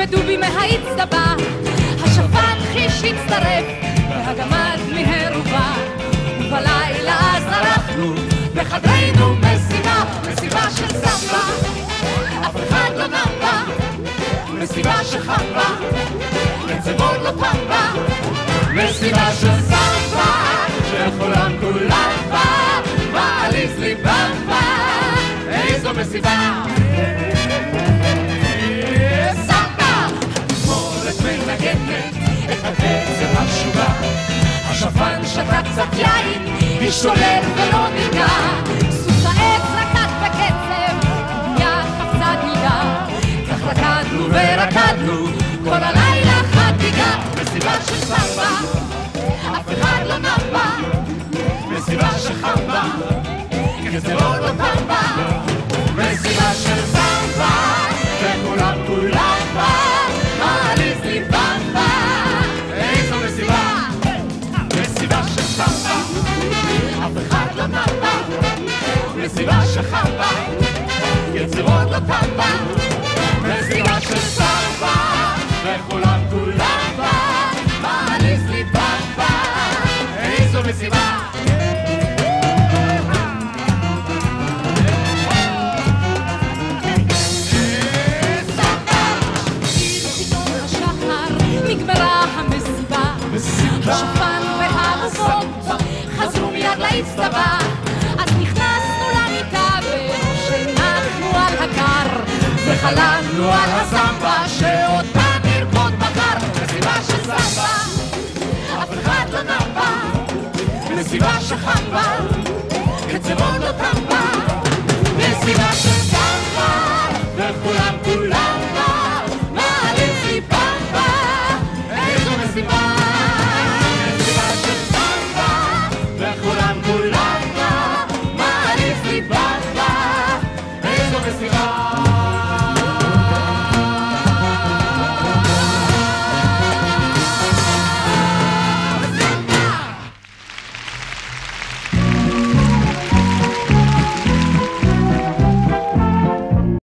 ודובי מהאצטבה, השפן חיש הצטרף והגמד מיהר ובא, ובלילה אז ערכנו בחדרנו מסיבה, מסיבה של סמבה, אף אחד לא נם בה, מסיבה שחם בה, לצבון לא פם בה, מסיבה של סמבה, שכולם כולם בה, מעליז ליבם בה, איזו מסיבה. סמבה! התזמורת מנגנת את הקצב המשוגע, השפן שתה קצת יין, השתולל ולא נרגע, סוס העץ רקד בקצב, בנייה קפצה דילגה, כך רקדנו ורקדנו, כל הלילה חגיגה, מסיבה של סמבה, אף אחד לא נם בה, מסיבה שחם בה, כזה עוד לא פעם בה, מסיבה של סמבה, וכולם כולם בה, מעליז ליבם בה, איזו מסיבה, מסיבה של סמבה, אף אחד לא נם בה, מסיבה שחם בה, כזה עוד לא פעם בה, מסיבה של סמבה, וכולם כולם בה, מעליז ליבם בה, איזו מסיבה. נגמרה המסיבה, השפן והעופות חזרו מיד לאצטבה, אז נכנסנו למיטה ושנחנו על הקר, וחלמנו על הסמבה שאותה נרקוד מחר, מסיבה של סמבה, אף אחד לא נם בה, מסיבה שחם בה,